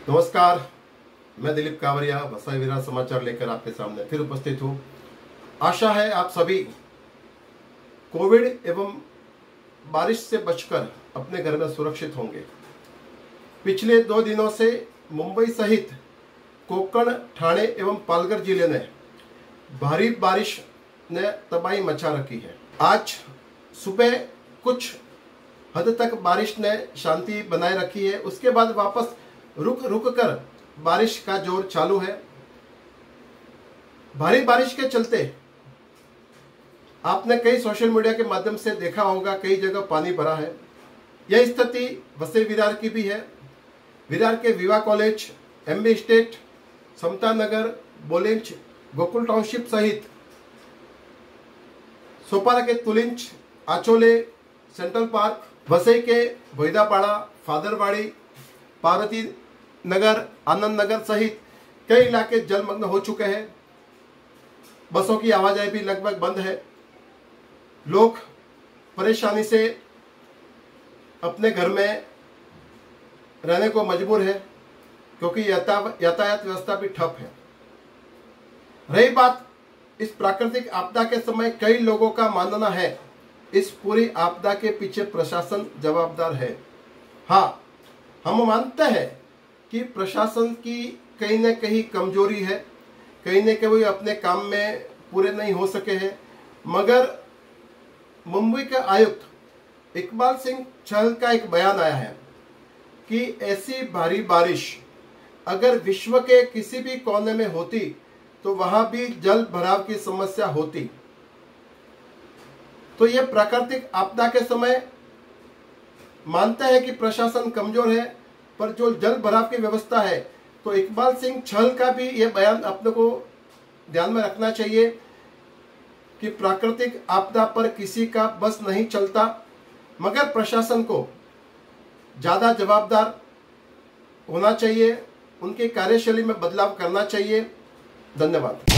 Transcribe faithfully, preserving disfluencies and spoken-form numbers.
नमस्कार, मैं दिलीप कावरिया वसई विरार समाचार लेकर आपके सामने फिर उपस्थित हूँ। आशा है आप सभी कोविड एवं बारिश से बचकर अपने घर में सुरक्षित होंगे। पिछले दो दिनों से मुंबई सहित कोंकण, ठाणे एवं पालघर जिले में भारी बारिश ने तबाही मचा रखी है। आज सुबह कुछ हद तक बारिश ने शांति बनाए रखी है, उसके बाद वापस रुक रुक कर बारिश का जोर चालू है। भारी बारिश के चलते आपने कई सोशल मीडिया के माध्यम से देखा होगा, कई जगह पानी भरा है। यह स्थिति वसई विरार की भी है। विरार के Viva college, MB state, Samta Nagar, Bolinj, Gokul township सहित सोपारा के तुलिंच, आचोले, सेंट्रल पार्क, वसई के भोईदापाड़ा, फादरवाड़ी, पार्वती नगर, आनंद नगर सहित कई इलाके जलमग्न हो चुके हैं। बसों की आवाजाही भी लगभग बंद है। लोग परेशानी से अपने घर में रहने को मजबूर है, क्योंकि यातायात व्यवस्था भी ठप है। रही बात इस प्राकृतिक आपदा के समय, कई लोगों का मानना है इस पूरी आपदा के पीछे प्रशासन जवाबदार है। हाँ, हम मानते हैं कि प्रशासन की कहीं न कहीं कमजोरी है, कहीं न कहीं वो अपने काम में पूरे नहीं हो सके हैं। मगर मुंबई के आयुक्त इकबाल सिंह चहल का एक बयान आया है कि ऐसी भारी बारिश अगर विश्व के किसी भी कोने में होती तो वहां भी जल भराव की समस्या होती। तो यह प्राकृतिक आपदा के समय मानता है कि प्रशासन कमजोर है, पर जो जल भराव की व्यवस्था है, तो इकबाल सिंह चहल का भी यह बयान अपने को ध्यान में रखना चाहिए कि प्राकृतिक आपदा पर किसी का बस नहीं चलता, मगर प्रशासन को ज्यादा जवाबदार होना चाहिए, उनकी कार्यशैली में बदलाव करना चाहिए। धन्यवाद।